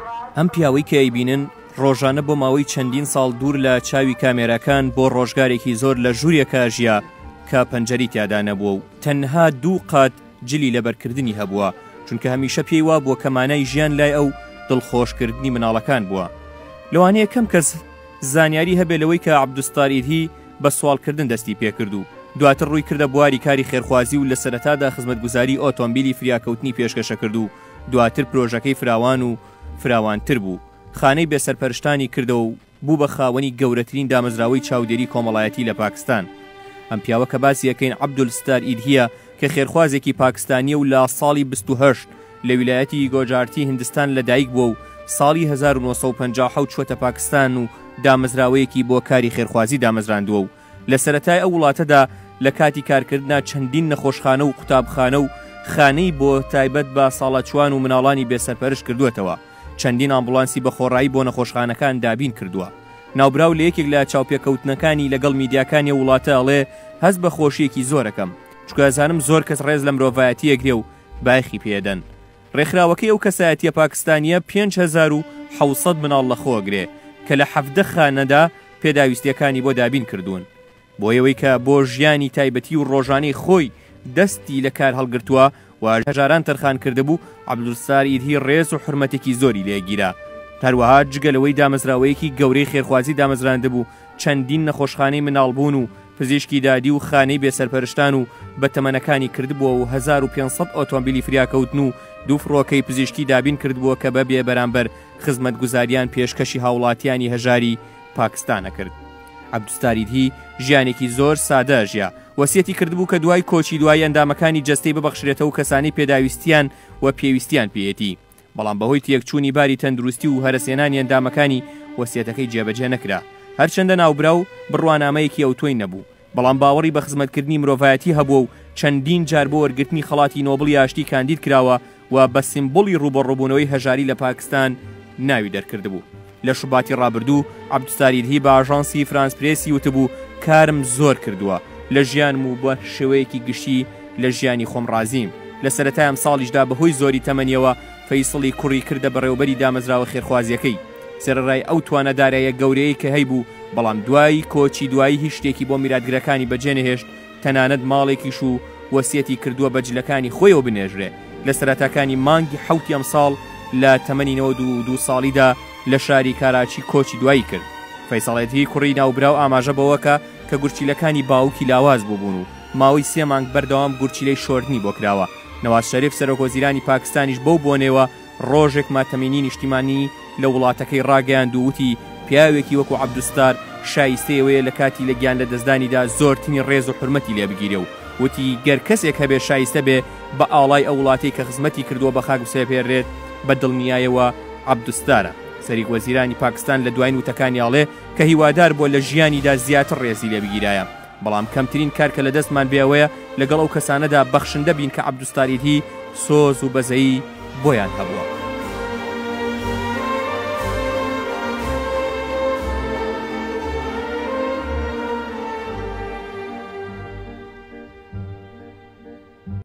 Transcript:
ئەم پیاوەی کە ئەیبینن ڕۆژانە بۆ ماوەی چەندین ساڵ دوور لە چاوی کامێرەکان بۆ ڕۆژگارێکی زۆر لە ژوورێکە ژیا کە پەنجەری تیادا نەبووە و تەنها 2 قات جلی لەبەرکردنی هەبووە، چونکە هەمیشە پێی وا بووە کە مانای ژیان لای ئەو دڵخۆشکردنی مناڵەکان بووە. لەوانەیە کەم کەس زانیاری هەبێ لەوەی کە عەبدوستار ئیدهی بە سوالکردن دەستی پێکرد و دواتر ڕووی کردە بواری کاری خێرخوازی و لە سەرەتادا خزمەتگوزاری ئۆتۆمبیلی فریاکەوتنی پێشکەشە کرد و دواتر پرۆژەکەی فراوان و فراوانتر بوو، خانەی بێسەرپەرشتانی کردەوە و بوو بە خاوەنی گەورەترین دامەزراوەی چاودێری کۆمەڵایەتی لە پاکستان. ئەم پیاوە کە باسی یەکەین عەبدولستار ئیدهیە کە خێرخوازێکی پاکستانیە و لە ساڵی 28 لە ویلایەتی گۆجارتی هندستان لەدایک بووە و ساڵی 1957 چوەتە پاکستان و دامەزراوەیەکی بۆ کاری خێرخوازی دامەزراندووە و لە سەرەتای ئەو وڵاتەدا لە کاتی کارکردنا چەندین نەخۆشخانە و قوتابخانە و خانەی بۆ تایبەت بە ساڵەچوان و مناڵانی بێسەرپەرش کردوێتەوە، چەندین ئامبولانسی بە خۆڕایی بۆ نەخۆشخانەکان دابین کردووە. ناوبراو لە یەکێک لە چاوپێکەوتنەکانی لەگەڵ میدیاکانی وڵاتە ئەڵێ هەست بە خۆشیەکی زۆرەکەم، چونکە ئەزانم زۆر کەس ڕێز لە مرۆڤایەتی ئەگرێ و بایخی پێدەن. ڕێکخراوەکەی ئەو کەسایەتیە پاکستانیە 5700 مناڵ لەخۆگرێ کە لە 17 خانەدا پێداویستیەکانی بۆ دابین کردوون، بۆ ئەوەی کە بۆ ژیانی تایبەتی و ڕۆژانەی خۆی دەستی لە کار هەڵگرتووە و هەژاران تەرخان کردبوو. عەبدولستار ئیدهی ڕێز و حورمەتێکی زۆری لێگیرا، هەروەها جگەلەوەی دامەزراوەیەکی گەورەی خێرخوازی دامەزراندبوو، چەندین نەخۆشخانەی مناڵبوون و پزیشکی دادی و خانەی بێسەرپەرشتان و بەتەمەنەکانی کردبووە و 1500 ئۆتۆمبیلی فریاکەوتن و 2 فڕۆکەی پزیشکی دابین کردبووە کە بەبێ بەرامبەر خزمەتگوزاریان پێشکەشی هاوڵاتیانی هەژاری پاکستانە کرد. عەبدولستار ئیدهی ژیانێکی زۆر سادە ژیا، وەسیەتی کردبوو کە دوای کۆچی دوای ئەندامەکانی جەستەی ببەخشرێتەوە کەسانی پێداویستیان و پێویستیان پێیەتی، بەڵام بەهۆی تێکچوونی باری تەندروستی و هەرەسێنانی ئەندامەکانی وەسیەتەکەی جێبەجێ نەکرا. هەرچەندە ناوبرا و بڕوانامەیەکی ئەوتۆی نەبوو، بەڵام باوەڕی بە خزمەتکردنی مرۆڤایەتی هەبووە و چەندین جار بۆ وەرگرتنی خەڵاتی نۆبڵی ئاشتی کاندید کراوە و بە سیمبۆڵی ڕوبەڕووبوونەوەی هەژاری لە پاکستان ناوی دەرکردبوو. لە شوباتی ڕابردوو عەبدولستار ئیدهی بە ئاژانسی فرانس پرێسی وتبوو کارم زۆر کردووە لە ژیانم و بە شێوەیەکی گشتی لە ژیانی خۆم ڕازیم. لە سەرەتای ئەم ساڵیشدا بەهۆی زۆری تەمەنیەوە فەیسڵی کوڕی کردە بەڕێوەبەری دامەزراوە خێرخوازیەکەی، سەرڕای ئەو توانەدارایە گەورەیە کە هەیبوو، بەڵام دوای کۆچی دوایی هیچ شتێکی بۆ میراتگرەکانی بەجێنەهێشت، تەنانەت ماڵێکیش و وەسیەتی کردووە بە جلەکانی خۆیەوە بنێژرێ. لە سەرەتاکانی مانگی 7 ئەم ساڵ لە تەمەنی 92 ساڵیدا لە شاری کاراچی کۆچی دوایی کرد. فەیسڵ ئیدهی کوڕی ناوبراو ئاماژە بەوەکە کە گورچیلەکانی باوکی لاواز بووبوون و ماوەی 3 مانگ بەردەوام گورچیلەی شۆردنی بۆ کراوە. نەواز شەریف سەرۆکوەزیرانی پاکستانیش بەو بۆنێوە ڕۆژێک ماتەمینی نیشتیمانی لە وڵاتەکەی ڕاگەیاند و وتی پیاوێکی وەکو عەبدولستار شایستەیەوەیە لە کاتی لە گیان لە دەستدانیدا زۆرترین ڕێز و حورمەتی لێ بگیرێ و وتی گەر کەسێک هەبێ شایستە بێ بە ئاڵای ئەو وڵاتی کە خزمەتی کردووە بە خاک بسێپێڕێت بە دڵنیایەوە عەبدولستارە. سەریک وەزیرانی پاکستان لە دوای وتەکانی ئاڵێ کە هیوادار بۆ لە ژیانیدا زیاتر ڕێزی لێ بگیرایە، بەڵام کەمترین کار کە لە دەستمان بێەوەیە لەگەڵ ئەو کەسانەدا بەخشندە بین کە عەبدولستار ئیدهی سۆز و بەزەیی بۆیان هەبووە.